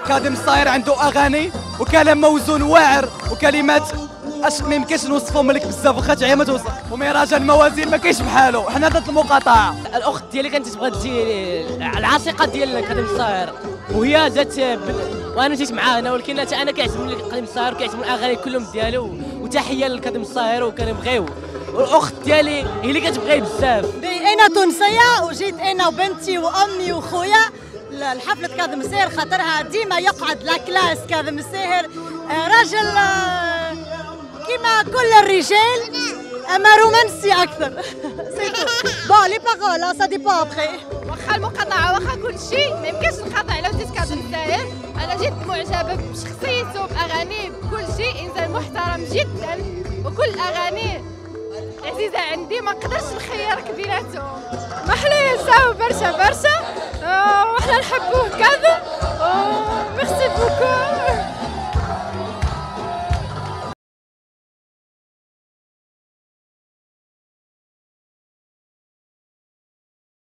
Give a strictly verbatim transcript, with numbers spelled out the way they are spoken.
كاظم الصاير عنده اغاني وكلام موزون واعر وكلمات اش ما يمكنش نوصفهم لك بزاف واخا تعيا ما توصف، ومهرجان الموازين ما كاينش بحالو، حنا ضد المقاطعه. الاخت ديالي كانت تبغى تجي العاشقه ديال كاظم الصاير وهي جات وانا جيت معاها انا، ولكن انا كيعجبني كاظم الصاير وكيعجبني الاغاني كلهم ديالو، وتحيه لكاظم الصاير وكنبغيو، والاخت ديالي هي اللي كتبغيه بزاف. انا تونسيه وجيت انا وبنتي وامي وخويا لحفله كاظم الساهر خاطرها ديما يقعد لا كلاس كاظم الساهر راجل كيما كل الرجال اما رومانسي اكثر. بون لي باغول سا ديبون ابخي. واخا المقاطعه واخا كل شيء ما يمكنش نقاطع على وليد كاظم الساهر، انا جد معجبه بشخصيته باغانيه بكل شيء، انسان محترم جدا وكل اغانيه عزيزه عندي ما نقدرش نخيرك بيناتهم. محلى يلزاو برشا برشا